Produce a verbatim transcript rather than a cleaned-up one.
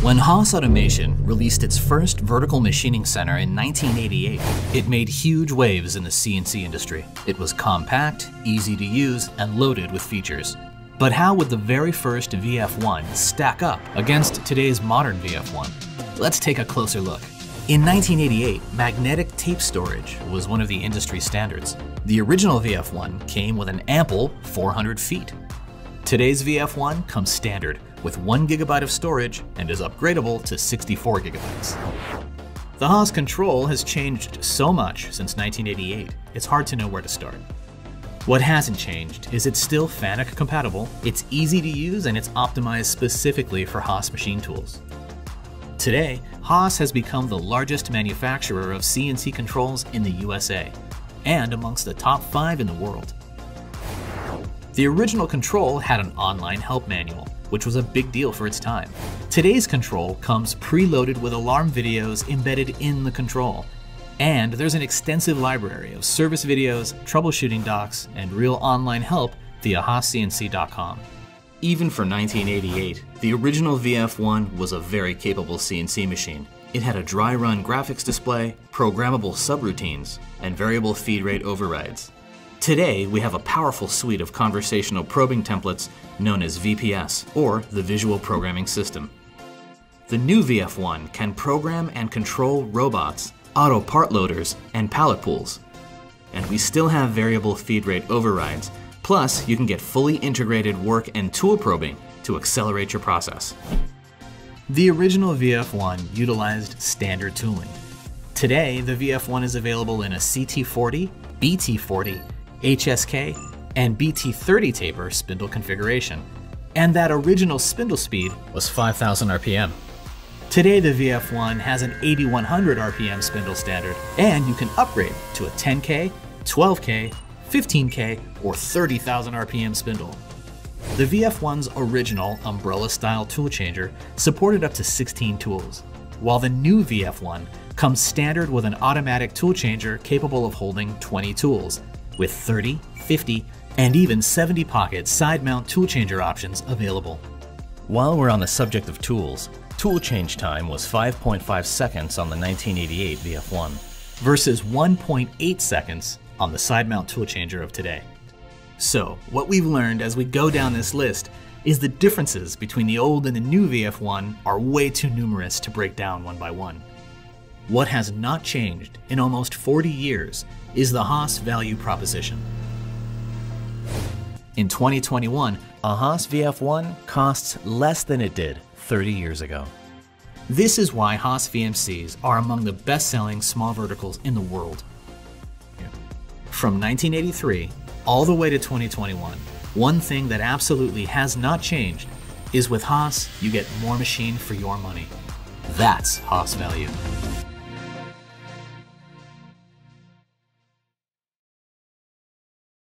When Haas Automation released its first vertical machining center in nineteen eighty-eight, it made huge waves in the C N C industry. It was compact, easy to use, and loaded with features. But how would the very first V F one stack up against today's modern V F one? Let's take a closer look. In nineteen eighty-eight, magnetic tape storage was one of the industry standards. The original V F one came with an ample four hundred feet. Today's V F one comes standard with one gigabyte of storage and is upgradable to sixty-four gigabytes. The Haas control has changed so much since nineteen eighty-eight, it's hard to know where to start. What hasn't changed is it's still FANUC compatible, it's easy to use, and it's optimized specifically for Haas machine tools. Today, Haas has become the largest manufacturer of C N C controls in the U S A, and amongst the top five in the world. The original control had an online help manual, which was a big deal for its time. Today's control comes preloaded with alarm videos embedded in the control, and there's an extensive library of service videos, troubleshooting docs, and real online help via Haas C N C dot com. Even for nineteen eighty-eight, the original V F one was a very capable C N C machine. It had a dry run graphics display, programmable subroutines, and variable feed rate overrides. Today, we have a powerful suite of conversational probing templates known as V P S, or the Visual Programming System. The new V F one can program and control robots, auto part loaders, and pallet pools. And we still have variable feed rate overrides, plus you can get fully integrated work and tool probing to accelerate your process. The original V F one utilized standard tooling. Today, the V F one is available in a C T forty, B T forty, H S K, and B T thirty taper spindle configuration, and that original spindle speed was five thousand R P M. Today the V F one has an eighty-one hundred R P M spindle standard, and you can upgrade to a ten K, twelve K, fifteen K, or thirty thousand R P M spindle. The V F one's original umbrella-style tool changer supported up to sixteen tools, while the new V F one comes standard with an automatic tool changer capable of holding twenty tools, with thirty, fifty, and even seventy pocket side mount tool changer options available. While we're on the subject of tools, tool change time was five point five seconds on the nineteen eighty-eight V F one versus one point eight seconds on the side mount tool changer of today. So, what we've learned as we go down this list is the differences between the old and the new V F one are way too numerous to break down one by one. What has not changed in almost forty years is the Haas value proposition. In twenty twenty-one, a Haas V F one costs less than it did thirty years ago. This is why Haas V M Cs are among the best-selling small verticals in the world. From nineteen eighty-three all the way to twenty twenty-one, one thing that absolutely has not changed is with Haas, you get more machine for your money. That's Haas value.